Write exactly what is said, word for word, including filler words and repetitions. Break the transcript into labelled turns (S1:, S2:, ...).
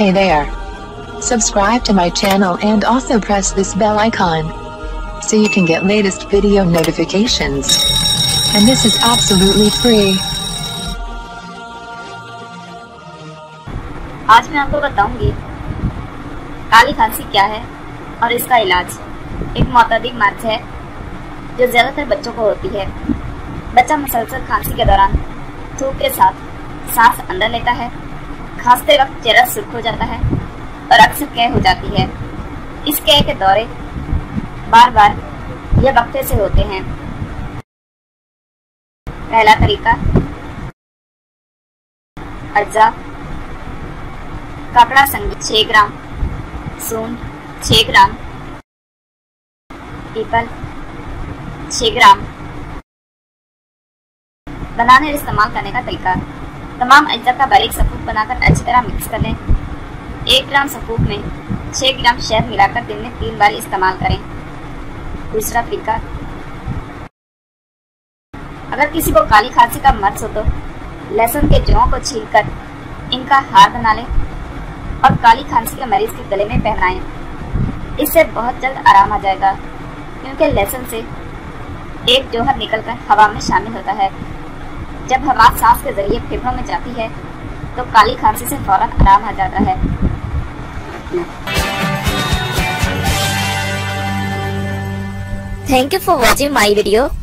S1: Hey there. Subscribe to my channel and also press this bell icon so you can get latest video notifications. And this is absolutely free.
S2: आज मैं आपको बताऊंगी काली खांसी क्या है और इसका इलाज। एक मुतअदी मर्ज है जो ज्यादातर बच्चों को होती है। बच्चा मुसलसल खांसी के दौरान थूक के साथ सांस अंदर लेता है, खांसते वक्त चेहरा सुर्ख हो जाता है और अक्सर कह हो जाती है। इस कह के दौरे बार बार या वक्फे से होते हैं। पहला तरीका, अज्जा कपड़ा संगीत छह ग्राम, सूंड छह ग्राम, पीपल छह ग्राम। बनाने और इस्तेमाल करने का तरीका, तमाम अज्जा का बारीक सफूक बनाकर अच्छी तरह मिक्स कर लें। एक ग्राम सफूक में छह ग्राम शहद मिलाकर दिन में तीन बार इस्तेमाल करें। दूसरा तरीका, अगर किसी को काली खांसी का मर्ज हो तो लहसुन के जौं को छीलकर इनका हार बना लें और काली खांसी के मरीज के गले में पहनाएं। इससे बहुत जल्द आराम आ जाएगा, क्योंकि लहसुन से एक जौहर निकलकर हवा में शामिल होता है। जब हवा सांस के जरिए फेफड़ों में जाती है तो काली खांसी से फौरन आराम आ जाता है।
S3: Thank you for watching my video.